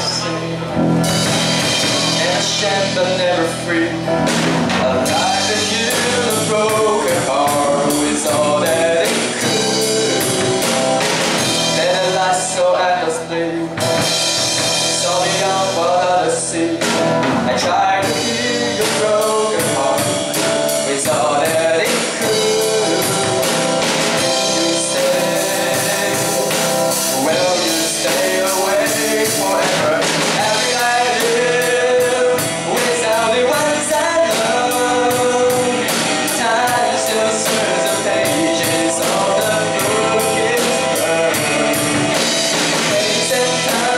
sing. Ashamed but never free. A life that healed a broken heart was all that it could. Let it last so endlessly, so beyond what others see. I tried to heal your broken heart with all that it could. You stay, will you stay away forever? Every night I live without the ones I love. Time still turns the pages of the book is burned. Space and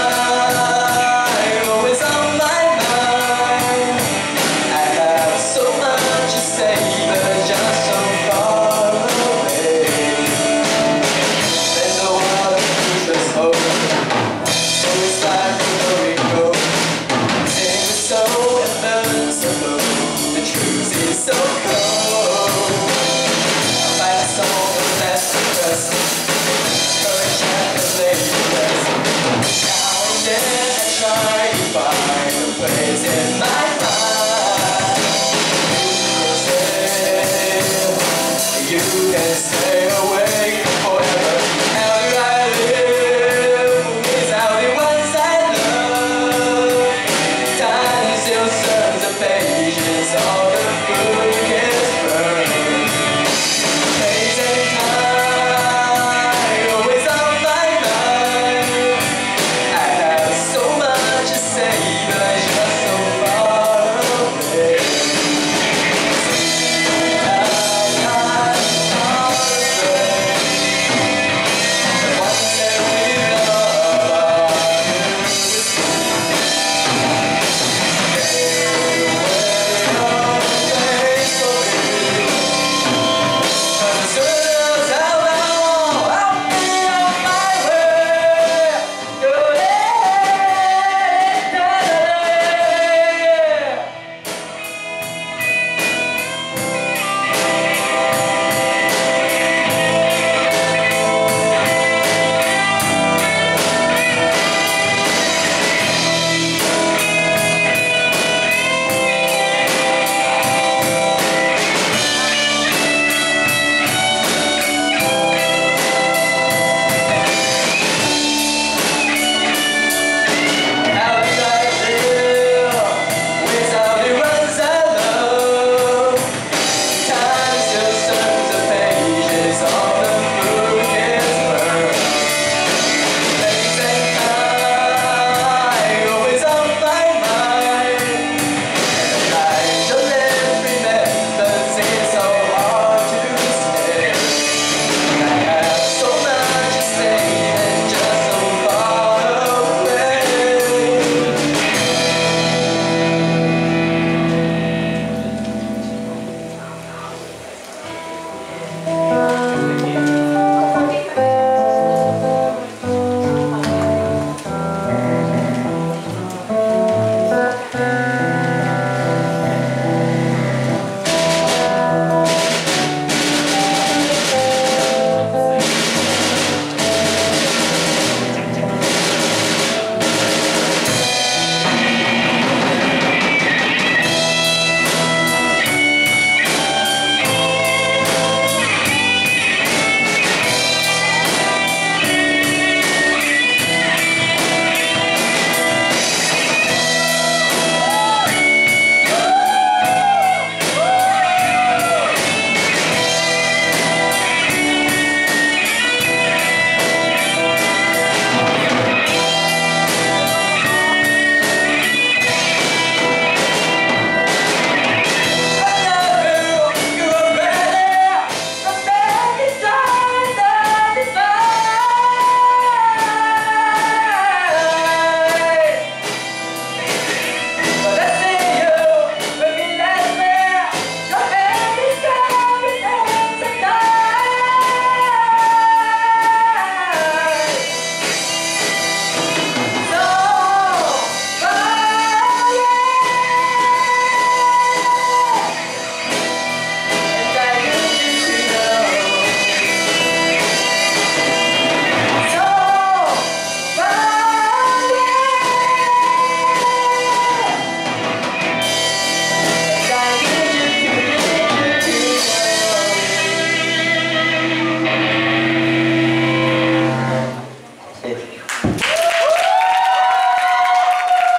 time always on my mind. I have so much to say, but just so far away. There's no other future's hope, so it's like where we go. Sing with so invincible, the truth is so cold. I find a soul that's less depressing, courage and the laziness. Now and then I try to find a place in my